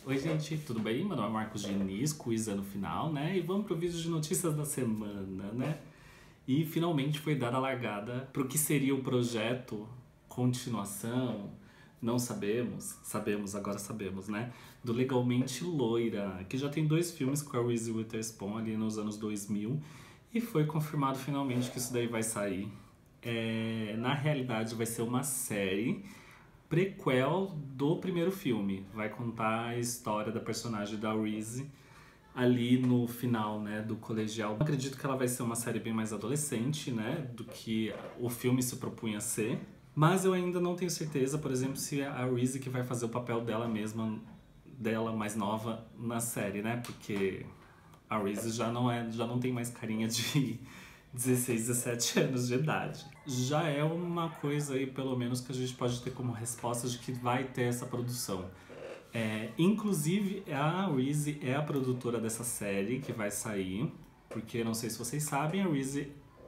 Oi, gente, tudo bem? Meu nome é Marcos Diniz, quiz no final, né? E vamos pro vídeo de notícias da semana, né? E finalmente foi dada a largada pro que seria o projeto continuação, não sabemos, sabemos, agora sabemos, né? Do Legalmente Loira, que já tem 2 filmes com a Reese Witherspoon ali nos anos 2000 e foi confirmado finalmente que isso daí vai sair. Na realidade vai ser uma série prequel do primeiro filme. Vai contar a história da personagem da Reese ali no final, né, do colegial. Eu acredito que ela vai ser uma série bem mais adolescente, né, do que o filme se propunha a ser. Mas eu ainda não tenho certeza, por exemplo, se é a Reese que vai fazer o papel dela mesma, dela mais nova na série, né? Porque a Reese já não tem mais carinha de 16, 17 anos de idade. Já é uma coisa aí, pelo menos, que a gente pode ter como resposta de que vai ter essa produção. Inclusive, a Reese é a produtora dessa série que vai sair, porque não sei se vocês sabem, a Reese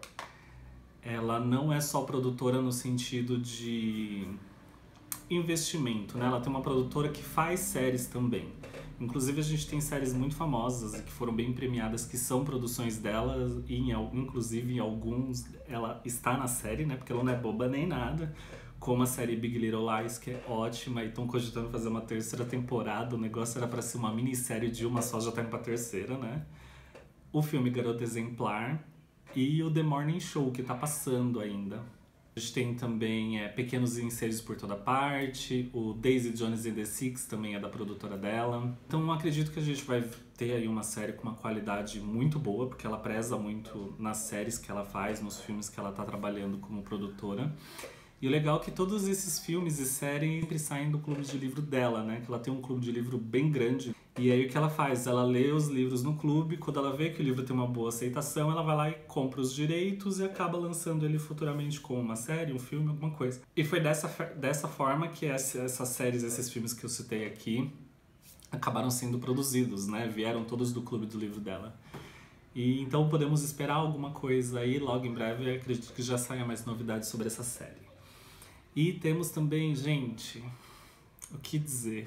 ela não é só produtora no sentido de investimento, né? Ela tem uma produtora que faz séries também. Inclusive a gente tem séries muito famosas e que foram bem premiadas que são produções dela e inclusive em alguns ela está na série, né? Porque ela não é boba nem nada. Como a série Big Little Lies, que é ótima e estão cogitando fazer uma terceira temporada. O negócio era para ser uma minissérie de uma só, já tá indo pra terceira, né? O filme Garota Exemplar e o The Morning Show, que tá passando ainda. A gente tem também Pequenos Incêndios por Toda Parte, o Daisy Jones and the Six também é da produtora dela. Então acredito que a gente vai ter aí uma série com uma qualidade muito boa, porque ela preza muito nas séries que ela faz, nos filmes que ela tá trabalhando como produtora. E o legal é que todos esses filmes e séries sempre saem do clube de livro dela, né? Que ela tem um clube de livro bem grande. E aí o que ela faz? Ela lê os livros no clube, quando ela vê que o livro tem uma boa aceitação, ela vai lá e compra os direitos e acaba lançando ele futuramente como uma série, um filme, alguma coisa. E foi dessa forma que essas séries, esses filmes que eu citei aqui, acabaram sendo produzidos, né? Vieram todos do clube do livro dela. E então podemos esperar alguma coisa aí logo em breve. Eu acredito que já saia mais novidades sobre essa série. E temos também, gente, o que dizer?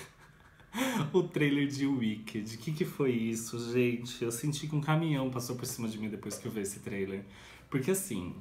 O trailer de Wicked. O que foi isso, gente? Eu senti que um caminhão passou por cima de mim depois que eu vi esse trailer. Porque assim,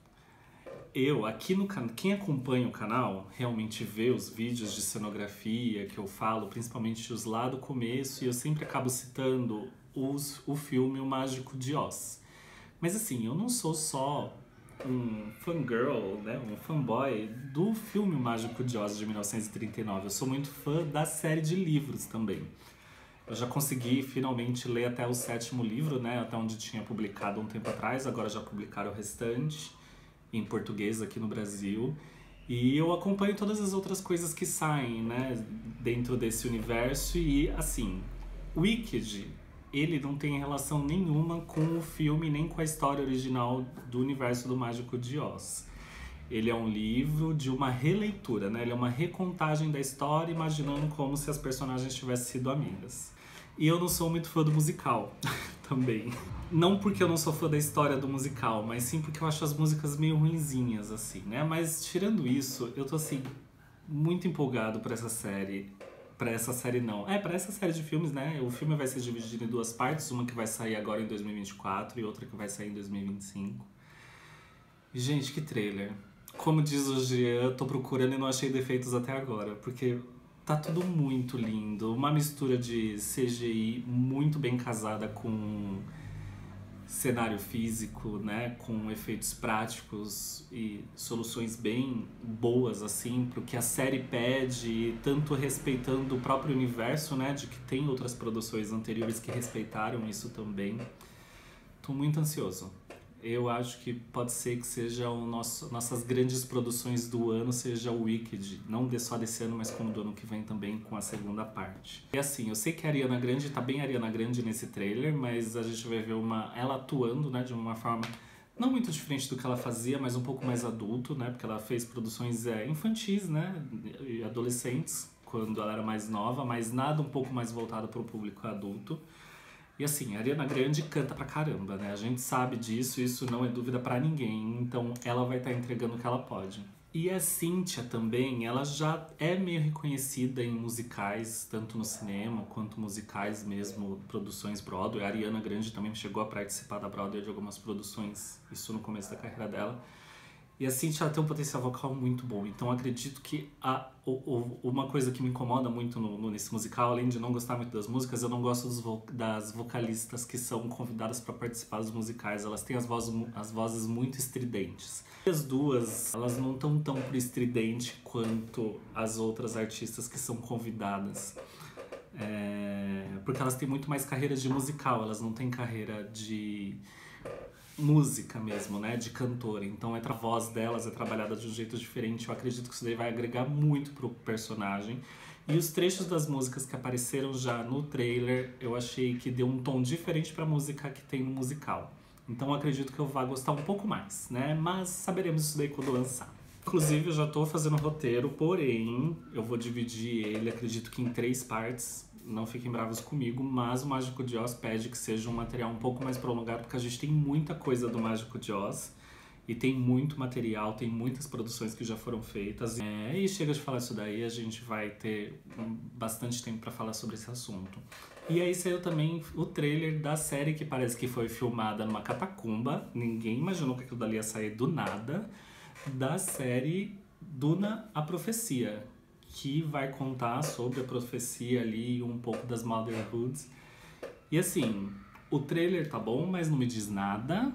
eu aqui no canal, quem acompanha o canal realmente vê os vídeos de cenografia que eu falo, principalmente os lá do começo, e eu sempre acabo citando o filme O Mágico de Oz. Mas assim, eu não sou só um fangirl, né, um fanboy do filme O Mágico de Oz de 1939. Eu sou muito fã da série de livros também. Eu já consegui finalmente ler até o 7º livro, né, até onde tinha publicado um tempo atrás, agora já publicaram o restante em português aqui no Brasil. E eu acompanho todas as outras coisas que saem, né, dentro desse universo e assim, Wicked ele não tem relação nenhuma com o filme nem com a história original do universo do Mágico de Oz. Ele é um livro de uma releitura, né? Ele é uma recontagem da história, imaginando como se as personagens tivessem sido amigas. E eu não sou muito fã do musical, também. Não porque eu não sou fã da história do musical, mas sim porque eu acho as músicas meio ruinzinhas, assim, né? Mas tirando isso, eu tô, assim, muito empolgado por essa série. Pra essa série não. Pra essa série de filmes, né? O filme vai ser dividido em 2 partes. Uma que vai sair agora em 2024 e outra que vai sair em 2025. E, gente, que trailer. Como diz o Jean, eu tô procurando e não achei defeitos até agora. Porque tá tudo muito lindo. Uma mistura de CGI muito bem casada com cenário físico, né, com efeitos práticos e soluções bem boas assim pro que a série pede, tanto respeitando o próprio universo, né, de que tem outras produções anteriores que respeitaram isso também. Tô muito ansioso. Eu acho que pode ser que seja nossas grandes produções do ano, seja o Wicked, não só desse ano, mas como do ano que vem também, com a segunda parte. E assim, eu sei que a Ariana Grande, tá bem Ariana Grande nesse trailer, mas a gente vai ver ela atuando, né, de uma forma não muito diferente do que ela fazia, mas um pouco mais adulto, né, porque ela fez produções infantis, né, e adolescentes, quando ela era mais nova, mas nada um pouco mais voltado para o público adulto. E assim, a Ariana Grande canta pra caramba, né? A gente sabe disso, isso não é dúvida pra ninguém. Então ela vai estar entregando o que ela pode. E a Cynthia também, ela já é meio reconhecida em musicais, tanto no cinema quanto musicais mesmo, produções Broadway. A Ariana Grande também chegou a participar da Broadway de algumas produções, isso no começo da carreira dela. E a Cynthia ela tem um potencial vocal muito bom, então acredito que uma coisa que me incomoda muito nesse musical, além de não gostar muito das músicas, eu não gosto das vocalistas que são convidadas para participar dos musicais. Elas têm as vozes muito estridentes. As duas, elas não estão tão por estridente quanto as outras artistas que são convidadas. Porque elas têm muito mais carreira de musical, elas não têm carreira de música mesmo, né, de cantora. Então a voz delas é trabalhada de um jeito diferente. Eu acredito que isso daí vai agregar muito pro personagem. E os trechos das músicas que apareceram já no trailer, eu achei que deu um tom diferente pra música que tem no musical. Então eu acredito que eu vá gostar um pouco mais, né, mas saberemos isso daí quando lançar. Inclusive eu já tô fazendo o roteiro, porém eu vou dividir ele, acredito que em 3 partes. Não fiquem bravos comigo, mas o Mágico de Oz pede que seja um material um pouco mais prolongado, porque a gente tem muita coisa do Mágico de Oz e tem muito material, tem muitas produções que já foram feitas. E chega de falar isso daí, a gente vai ter bastante tempo para falar sobre esse assunto. E aí saiu também o trailer da série que parece que foi filmada numa catacumba, ninguém imaginou que aquilo dali ia sair do nada, da série Duna, a Profecia, que vai contar sobre a profecia ali e um pouco das Motherhoods. E assim, o trailer tá bom, mas não me diz nada.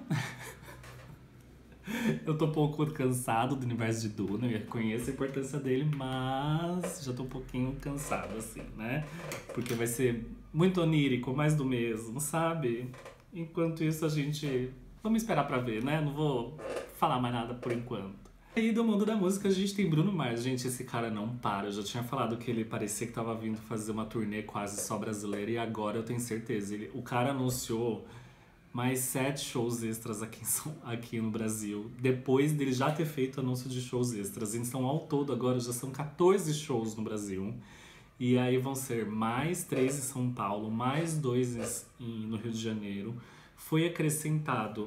Eu tô um pouco cansado do universo de Duna, eu reconheço a importância dele, mas já tô um pouquinho cansado, assim, né? Porque vai ser muito onírico, mais do mesmo, sabe? Enquanto isso, vamos esperar pra ver, né? Não vou falar mais nada por enquanto. E do mundo da música a gente tem Bruno Mars. Gente, esse cara não para. Eu já tinha falado que ele parecia que tava vindo fazer uma turnê quase só brasileira, e agora eu tenho certeza. O cara anunciou mais 7 shows extras aqui no Brasil, depois dele já ter feito anúncio de shows extras. Então, ao todo, agora já são 14 shows no Brasil. E aí vão ser mais 3 em São Paulo, mais 2 no Rio de Janeiro. Foi acrescentado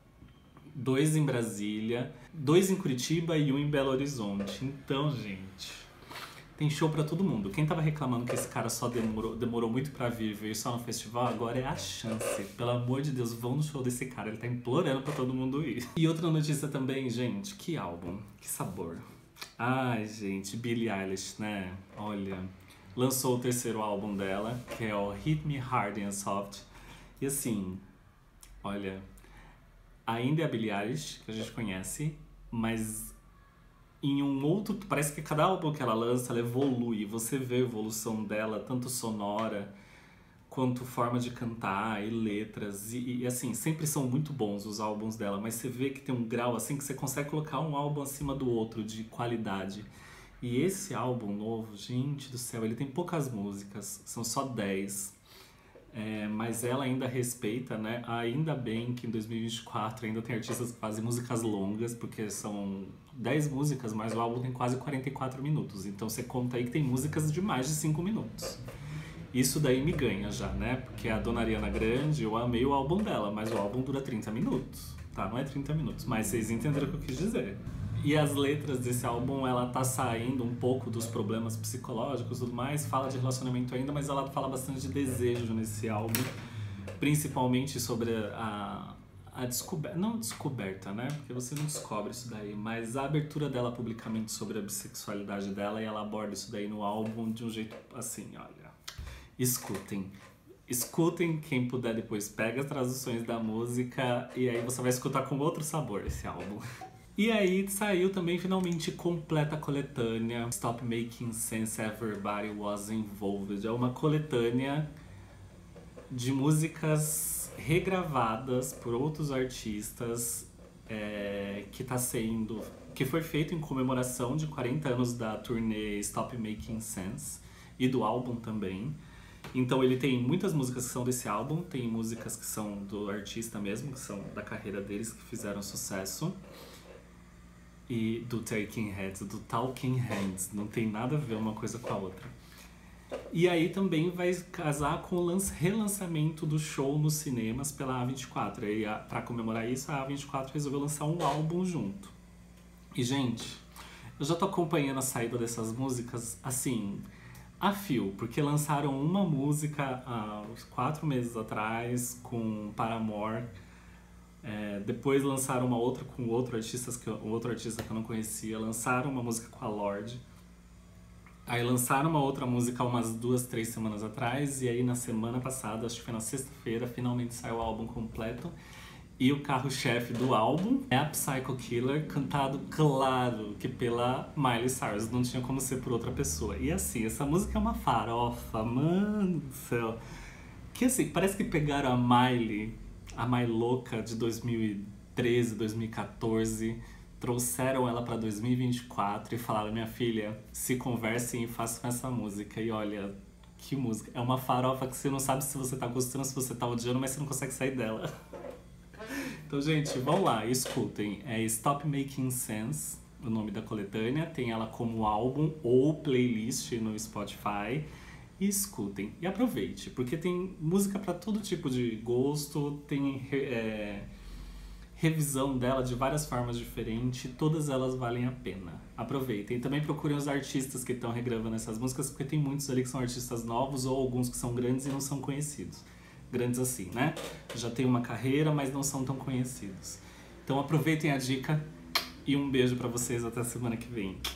2 em Brasília, 2 em Curitiba e 1 em Belo Horizonte. Então, gente, tem show pra todo mundo. Quem tava reclamando que esse cara só demorou muito pra vir, veio só no festival, agora é a chance. Pelo amor de Deus, vão no show desse cara. Ele tá implorando pra todo mundo ir. E outra notícia também, gente, que álbum, que sabor. Ai, gente, Billie Eilish, né? Olha, lançou o 3º álbum dela, que é o Hit Me Hard and Soft. E assim, olha, ainda é a Billie Eilish, que a gente conhece, mas em um outro... Parece que cada álbum que ela lança, ela evolui. Você vê a evolução dela, tanto sonora, quanto forma de cantar e letras. E assim, sempre são muito bons os álbuns dela, mas você vê que tem um grau assim que você consegue colocar um álbum acima do outro, de qualidade. E esse álbum novo, gente do céu, ele tem poucas músicas, são só 10. Mas ela ainda respeita, né? Ainda bem que em 2024 ainda tem artistas que fazem músicas longas, porque são 10 músicas, mas o álbum tem quase 44 minutos. Então você conta aí que tem músicas de mais de 5 minutos. Isso daí me ganha já, né? Porque a Dona Ariana Grande, eu amei o álbum dela, mas o álbum dura 30 minutos, tá? Não é 30 minutos, mas vocês entenderam o que eu quis dizer. E as letras desse álbum, ela tá saindo um pouco dos problemas psicológicos e tudo mais, fala de relacionamento ainda, mas ela fala bastante de desejo nesse álbum, principalmente sobre a descoberta, não descoberta, né, porque você não descobre isso daí, mas a abertura dela publicamente sobre a bissexualidade dela, e ela aborda isso daí no álbum de um jeito assim, olha, escutem, quem puder depois pega as traduções da música e aí você vai escutar com outro sabor esse álbum. E aí saiu também finalmente completa a coletânea Stop Making Sense, Everybody Was Involved. É uma coletânea de músicas regravadas por outros artistas que foi feito em comemoração de 40 anos da turnê Stop Making Sense e do álbum também. Então ele tem muitas músicas que são desse álbum, tem músicas que são do artista mesmo, que são da carreira deles, que fizeram sucesso. E do Talking Heads, não tem nada a ver uma coisa com a outra. E aí também vai casar com o relançamento do show nos cinemas pela A24. E pra comemorar isso, a A24 resolveu lançar um álbum junto. E, gente, Eu já tô acompanhando a saída dessas músicas, assim, a fio, porque lançaram uma música há uns 4 meses atrás com Paramore. Depois lançaram uma outra com outro artista que eu não conhecia. Lançaram uma música com a Lorde. Aí lançaram uma outra música umas 2, 3 semanas atrás. E aí na semana passada, acho que foi na sexta-feira, finalmente saiu o álbum completo. E o carro-chefe do álbum é a Psycho Killer, cantado, claro, que pela Miley Cyrus. Não tinha como ser por outra pessoa. E assim, essa música é uma farofa, mano do céu. Que assim, parece que pegaram a Miley louca de 2013, 2014, trouxeram ela pra 2024 e falaram: minha filha, se conversem e façam essa música. E olha, que música. É uma farofa que você não sabe se você tá gostando, se você tá odiando, mas você não consegue sair dela. Então, gente, vão lá, escutem. É Stop Making Sense, o nome da coletânea. Tem ela como álbum ou playlist no Spotify. E escutem. E aproveite, porque tem música para todo tipo de gosto. Tem revisão dela de várias formas diferentes. Todas elas valem a pena. Aproveitem. E também procurem os artistas que estão regravando essas músicas, porque tem muitos ali que são artistas novos ou alguns que são grandes e não são conhecidos. Grandes assim, né? Já tem uma carreira, mas não são tão conhecidos. Então aproveitem a dica e um beijo pra vocês até a semana que vem.